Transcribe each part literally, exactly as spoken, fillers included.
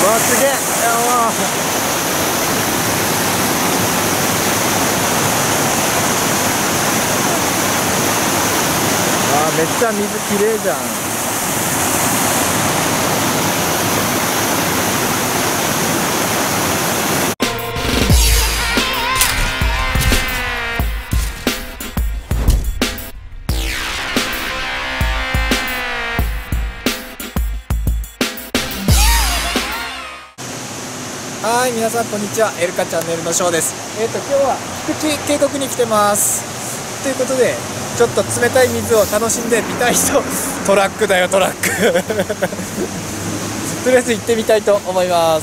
わすげえ。あーめっちゃ水きれいじゃん。はい、皆さんこんにちは。エルカチャンネルのショーです。えっ、ー、と今日は菊池渓谷に来てます。ということで、ちょっと冷たい水を楽しんでみたい人、トラックだよトラック。とりあえず行ってみたいと思います。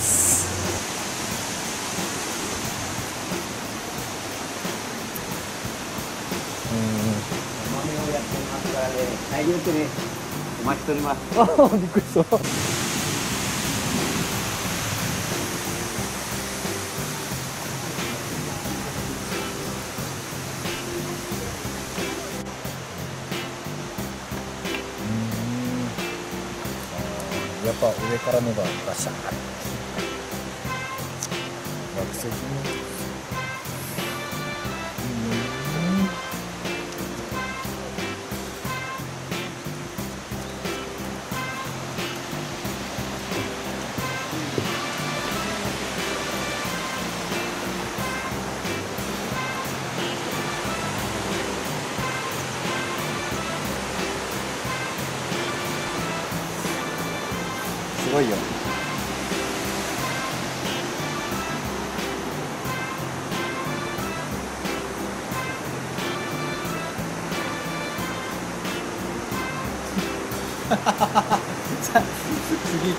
豆をやってますからね、大量でね、お待ちしております。 ああ、びっくりした。やっぱ上からのがガシャーッ。落石も。すごいよ。次。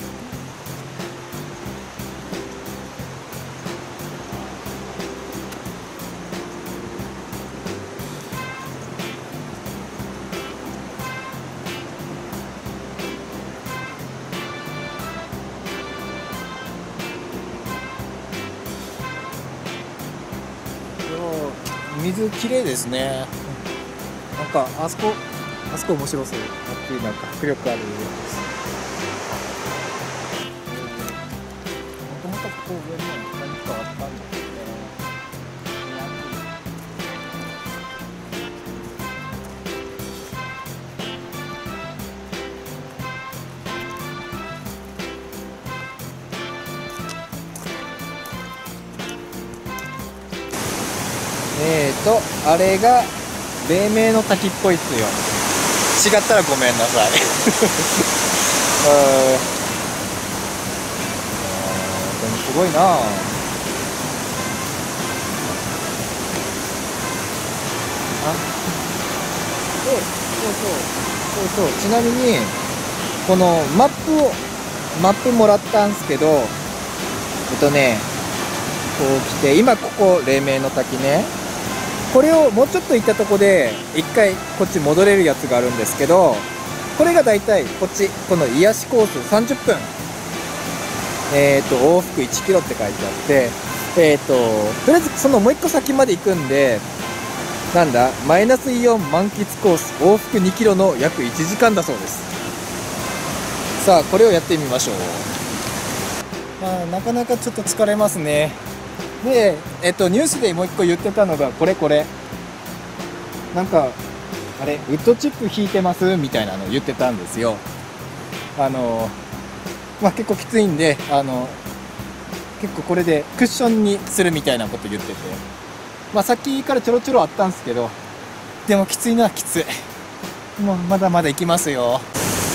水きれいですね。なんかあそこあそこ面白そう。あっちなんか迫力ある。もともとここ上に何かあったんだけどね。えーと、あれが黎明の滝っぽいっすよ。違ったらごめんなさい。あーでもすごいな。あ、で、そうそうそうそう、ちなみにこのマップをマップもらったんすけど、えっとねこう来て、今ここ黎明の滝ね。これをもうちょっと行ったとこで一回こっち戻れるやつがあるんですけど、これがだいたいこっちこの癒しコースさんじゅっぷん、えっと往復いちキロって書いてあって、えっととりあえずそのもう一個先まで行くんで、なんだマイナスイオン満喫コース往復にキロの約いちじかんだそうです。さあこれをやってみましょう。まあなかなかちょっと疲れますね。で、えっと、ニュースでもう一個言ってたのがこれこれなんかあれウッドチップ引いてますみたいなのを言ってたんですよ。あのまあ結構きついんで、あの結構これでクッションにするみたいなこと言ってて、まあさっきからちょろちょろあったんですけど、でもきついのはきつい。もうまだまだ行きますよ。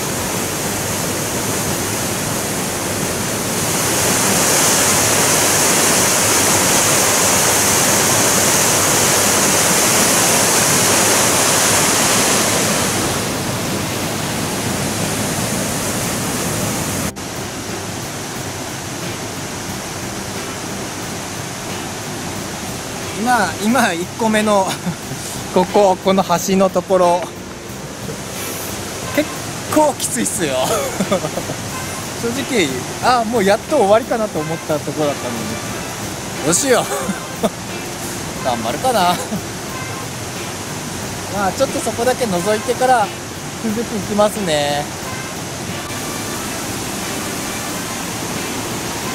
今今いっこめのこここの橋のところ結構きついっすよ。正直あもうやっと終わりかなと思ったところだったのに、どうしよう。頑張るかな。まあちょっとそこだけ覗いてから続き行きますね。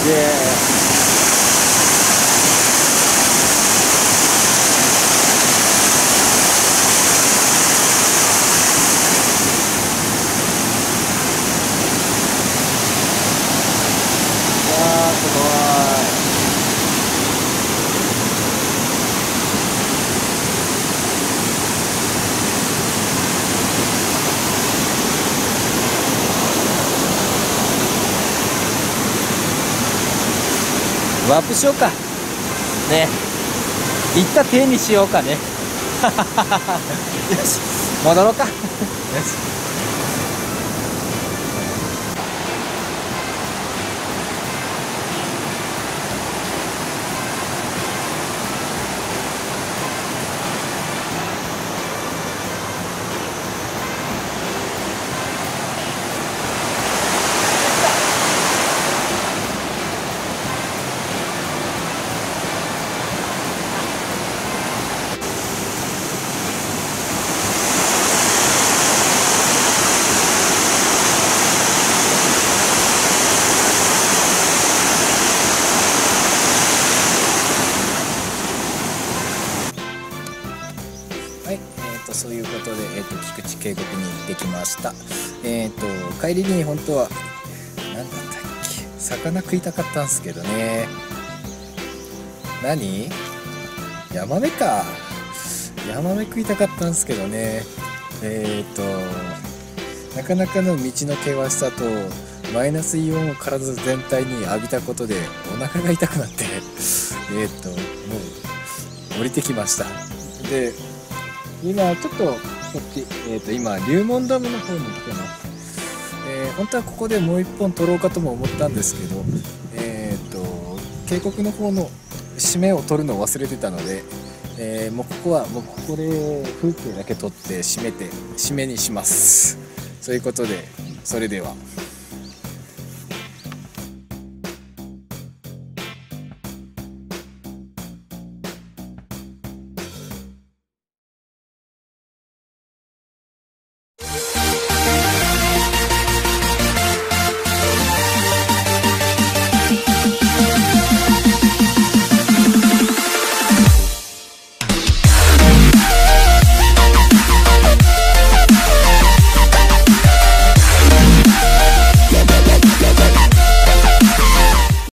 ワープしようかね。行った手にしようかね。よし戻ろうか。よし。はい、えー、とそういうことで、えー、と菊池渓谷に行ってきました。えー、と帰りに本当は何だったっけ、魚食いたかったんですけどね。何ヤマメか。ヤマメ食いたかったんですけどね。えー、となかなかの道の険しさとマイナスイオンを体全体に浴びたことでお腹が痛くなってえっともう降りてきました。で今ちょっとこっち、えー、と今龍門ダムの方に来てます。えー、本当はここでもう一本取ろうかとも思ったんですけど、えー、と渓谷の方の締めを取るのを忘れてたので、えー、もうここはもうここで風景だけ撮って締めて締めにします。そういうことでそれでは。